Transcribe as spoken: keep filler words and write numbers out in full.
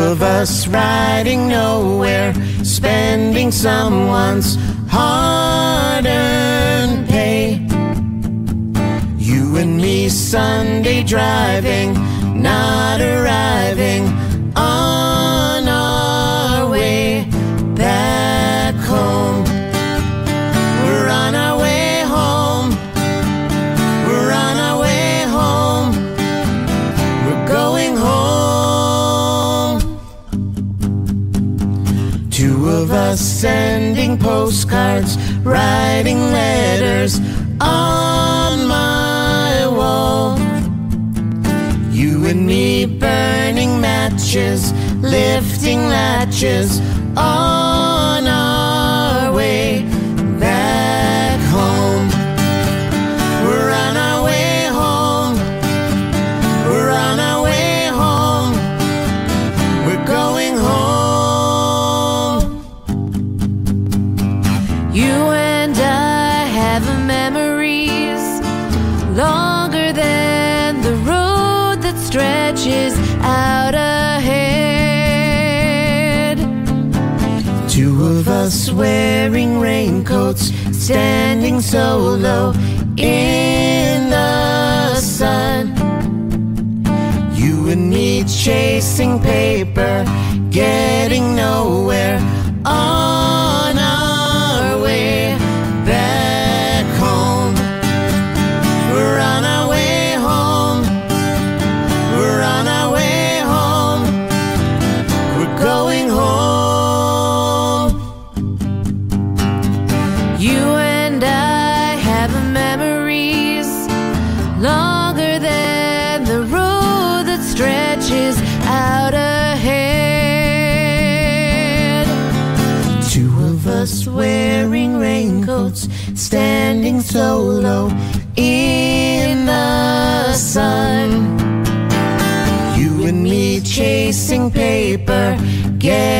of us riding nowhere, spending someone's hard-earned pay. You and me Sunday driving, not arriving on our way back home. We're on our way home. We're on our way home. We're going home. Two of us sending postcards, writing letters on my wall. You and me burning matches, lifting latches on our way back home. We're on our way home. We're on our way home. We're going home. You and I have memories longer than the road that stretches out ahead. Two of us wearing raincoats, standing solo in the sun. You and me chasing paper, getting nowhere on our way back home. We're on our way home. We're on our way home. We're going home. You and I have memories longer than the road that stretches out ahead. Two of us wearing raincoats, standing solo in the sun. You and me chasing paper, getting